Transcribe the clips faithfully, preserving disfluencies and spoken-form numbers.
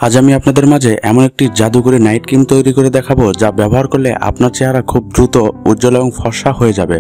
আজ আমি আপনাদের মাঝে এমন একটি জাদুকরি নাইট ক্রিম তৈরি করে দেখাবো যা ব্যবহার করলে আপনার চেহারা খুব দ্রুত উজ্জ্বল এবং ফর্সা হয়ে যাবে।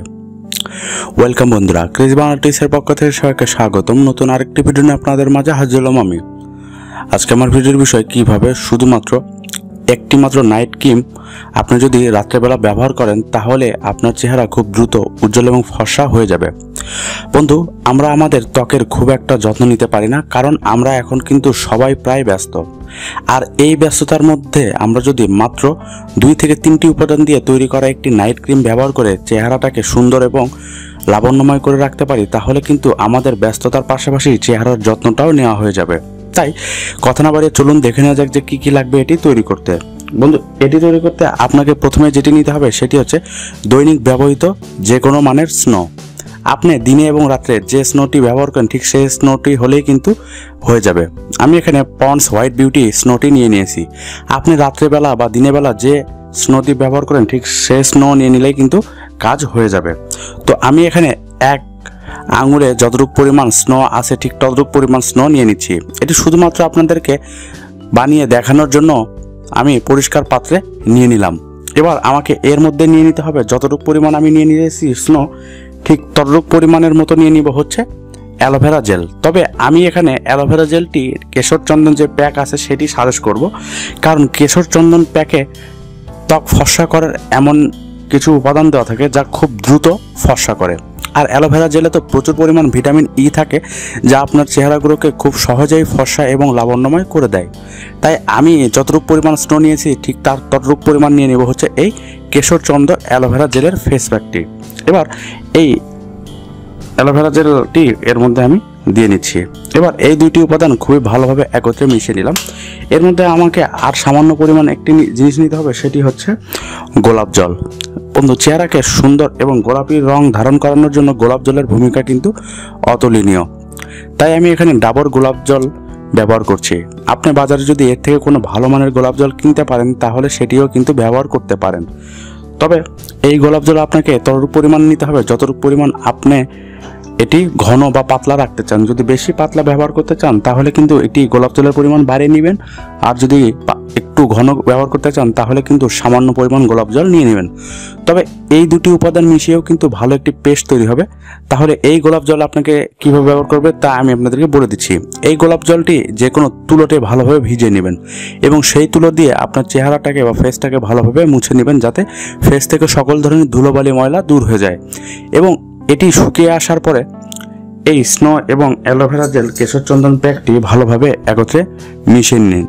ওয়েলকাম বন্ধুরা, ক্রেজ বাংলা টিপসের পক্ষ থেকে সবাইকে স্বাগতম। নতুন আরেকটি ভিডিও নিয়ে আপনাদের মাঝে হাজির হলাম আমি। আজকে আমার ভিডিওর বিষয় কিভাবে শুধুমাত্র একটি মাত্র নাইট ক্রিম আপনি যদি রাত্রেবেলা ব্যবহার করেন তাহলে আপনার চেহারা খুব দ্রুত উজ্জ্বল এবং ফর্সা হয়ে যাবে। বন্ধু, আমরা আমাদের ত্বকের খুব একটা যত্ন নিতে পারি না, কারণ আমরা এখন কিন্তু সবাই প্রায় ব্যস্ত। আর এই ব্যস্ততার মধ্যে আমরা যদি মাত্র দুই থেকে তিনটি উপাদান দিয়ে তৈরি করা একটি নাইট ক্রিম ব্যবহার করে চেহারাটাকে সুন্দর এবং লাবণ্যময় করে রাখতে পারি তাহলে কিন্তু আমাদের ব্যস্ততার পাশাপাশি চেহারার যত্নটাও নেওয়া হয়ে যাবে। তাই কথা না বাড়িয়ে চলুন দেখে নেওয়া যাক যে কী কী লাগবে এটি তৈরি করতে। বন্ধু, এটি তৈরি করতে আপনাকে প্রথমে যেটি নিতে হবে সেটি হচ্ছে দৈনিক ব্যবহৃত যে কোনো মানের স্নো। আপনি দিনে এবং রাত্রে যে স্নোটি ব্যবহার করেন ঠিক সেই স্নোটি হলেই কিন্তু হয়ে যাবে। আমি এখানে পন্ডস হোয়াইট বিউটি স্নোটি নিয়ে নিয়েছি। আপনি রাত্রেবেলা বা দিনের বেলা যে স্নোটি ব্যবহার করেন ঠিক সেই স্নো নিয়ে নিলেই কিন্তু কাজ হয়ে যাবে। তো আমি এখানে এক আঙুলে যতটুকু পরিমাণ স্নো আছে ঠিক ততটুকু পরিমাণ স্নো নিয়ে নিচ্ছি। এটি শুধুমাত্র আপনাদেরকে বানিয়ে দেখানোর জন্য আমি পরিষ্কার পাত্রে নিয়ে নিলাম। এবার আমাকে এর মধ্যে নিয়ে নিতে হবে যতটুকু পরিমাণ আমি নিয়ে নিয়েছি স্নো ঠিক ততটুকু পরিমাণের মতো নিয়ে নিব হচ্ছে অ্যালোভেরা জেল। তবে আমি এখানে অ্যালোভেরা জেলটি কেশর চন্দন যে প্যাক আছে সেটি সাজেস্ট করব, কারণ কেশর চন্দন প্যাকে ত্বক ফর্সা করার এমন কিছু উপাদান দেওয়া থাকে যা খুব দ্রুত ফর্সা করে। আর অ্যালোভেরা জেলে তো প্রচুর পরিমাণ ভিটামিন ই থাকে যা আপনার চেহারাগুলোকে খুব সহজেই ফর্সা এবং লাবণ্যময় করে দেয়। তাই আমি যতটুকু পরিমাণ স্নো নিয়েছি ঠিক তার ততটুকু পরিমাণ নিয়ে নেব হচ্ছে এই কেশর চন্দন অ্যালোভেরা জেলের ফেস প্যাকটি। এবার এই অ্যালোভেরা জেলটি এর মধ্যে আমি দিয়ে নিচ্ছি। এবার এই দুইটি উপাদান খুবই ভালোভাবে একত্রে মিশিয়ে নিলাম। এর মধ্যে আমাকে আর সামান্য পরিমাণ একটি জিনিস নিতে হবে, সেটি হচ্ছে গোলাপ জল। বন্ধু, চেহারাকে সুন্দর এবং গোলাপি রং ধারণ করানোর জন্য গোলাপ জলের ভূমিকা কিন্তু অতুলনীয়। তাই আমি এখানে ডাবর গোলাপ জল ব্যবহার করছি। আপনি বাজারে যদি এর থেকে কোনো ভালো মানের গোলাপ জল কিনতে পারেন তাহলে সেটিও কিন্তু ব্যবহার করতে পারেন। তবে এই গোলাপ জল আপনাকে ততটুকু পরিমাণ নিতে হবে যতটুকু পরিমাণ আপনি এটি ঘন বা পাতলা রাখতে চান। যদি বেশি পাতলা ব্যবহার করতে চান তাহলে কিন্তু এটি গোলাপ জলের পরিমাণ বাড়িয়ে নেবেন, আর যদি একটু ঘন ব্যবহার করতে চান তাহলে কিন্তু সামান্য পরিমাণ গোলাপ জল নিয়ে নেবেন। তবে এই দুটি উপাদান মিশিয়েও কিন্তু ভালো একটি পেস্ট তৈরি হবে। তাহলে এই গোলাপ জল আপনাকে কীভাবে ব্যবহার করবে তা আমি আপনাদেরকে বলে দিচ্ছি। এই গোলাপ জলটি যে কোনো তুলোতে ভালোভাবে ভিজিয়ে নেবেন এবং সেই তুলো দিয়ে আপনার চেহারাটাকে বা ফেসটাকে ভালোভাবে মুছে নেবেন যাতে ফেস থেকে সকল ধরনের ধুলোবালি ময়লা দূর হয়ে যায়। এবং এটি শুকিয়ে আসার পরে এই স্নো এবং অ্যালোভেরা জেল কেশর চন্দন প্যাকটি ভালোভাবে একত্রে মিশিয়ে নিন।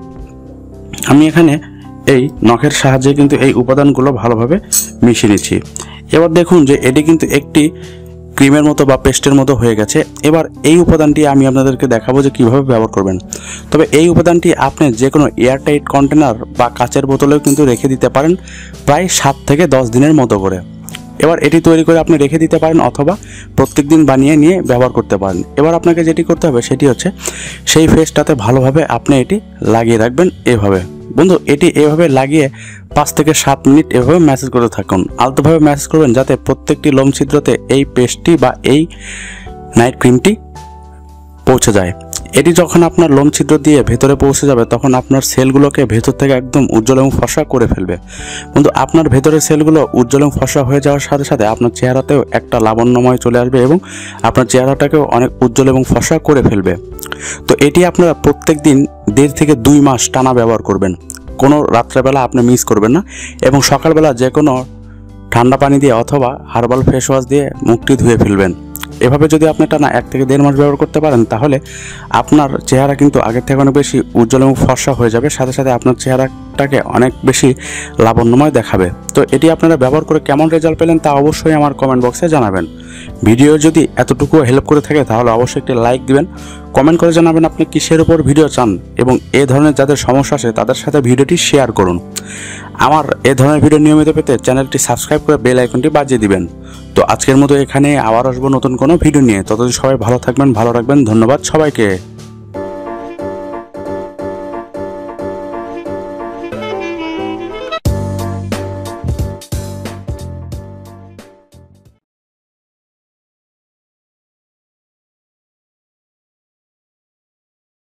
আমি এখানে এই নখের সাহায্যে কিন্তু এই উপাদানগুলো ভালোভাবে মিশিয়ে নিচ্ছি। এবার দেখুন যে এটি কিন্তু একটি ক্রিমের মতো বা পেস্টের মতো হয়ে গেছে। এবার এই উপাদানটি আমি আপনাদেরকে দেখাবো যে কীভাবে ব্যবহার করবেন। তবে এই উপাদানটি আপনি যে কোনো এয়ারটাইট কন্টেনার বা কাচের বোতলেও কিন্তু রেখে দিতে পারেন প্রায় সাত থেকে দশ দিনের মতো করে। এবার এটি তৈরি করে আপনি রেখে দিতে পারেন অথবা প্রত্যেক দিন বানিয়ে নিয়ে ব্যবহার করতে পারেন। এবার আপনাকে যেটি করতে হবে সেটি হচ্ছে সেই ফেসটাতে ভালোভাবে আপনি এটি লাগিয়ে রাখবেন এভাবে। বন্ধু, এটি এভাবে লাগিয়ে পাঁচ থেকে সাত মিনিট এভাবে ম্যাসেজ করতে থাকুন। আলতোভাবে ম্যাসেজ করবেন যাতে প্রত্যেকটি লোম ছিদ্রতে এই পেস্টটি বা এই নাইট ক্রিমটি পৌঁছে যায়। এটি যখন আপনার লোম ছিদ্র দিয়ে ভেতরে পৌঁছে যাবে তখন আপনার সেলগুলোকে ভেতর থেকে একদম উজ্জ্বল এবং ফর্সা করে ফেলবে। কিন্তু আপনার ভেতরের সেলগুলো উজ্জ্বল এবং ফর্সা হয়ে যাওয়ার সাথে সাথে আপনার চেহারাতেও একটা লাবণ্যময় চলে আসবে এবং আপনার চেহারাটাকেও অনেক উজ্জ্বল এবং ফর্সা করে ফেলবে। তো এটি আপনারা প্রত্যেক দিন দেড় থেকে দুই মাস টানা ব্যবহার করবেন। কোনো রাত্রেবেলা আপনি মিস করবেন না এবং সকালবেলা যে কোনো ঠান্ডা পানি দিয়ে অথবা হার্বাল ফেস ওয়াশ দিয়ে মুখটি ধুয়ে ফেলবেন। এভাবে যদি আপনি টানা এক থেকে দেড় মাস ব্যবহার করতে পারেন তাহলে আপনার চেহারা কিন্তু আগের থেকে অনেক বেশি উজ্জ্বল এবং ফর্সা হয়ে যাবে, সাথে সাথে আপনার চেহারাটাকে অনেক বেশি লাবণ্যময় দেখাবে। তো এটি আপনারা ব্যবহার করে কেমন রেজাল্ট পেলেন তা অবশ্যই আমার কমেন্ট বক্সে জানাবেন। ভিডিও যদি এতটুকু হেল্প করে থাকে তাহলে অবশ্যই একটি লাইক দিবেন, কমেন্ট করে জানাবেন আপনি কিসের উপর ভিডিও চান এবং এ ধরনের যাদের সমস্যা আছে তাদের সাথে ভিডিওটি শেয়ার করুন। আমার এ ধরনের ভিডিও নিয়মিত পেতে চ্যানেলটি সাবস্ক্রাইব করে বেল আইকনটি বাজিয়ে দিবেন। তো আজকের মতো এখানে আবার আসবো নতুন কোনো ভিডিও নিয়ে। ততদিন সবাই ভালো থাকবেন, ভালো রাখবেন। ধন্যবাদ সবাইকে।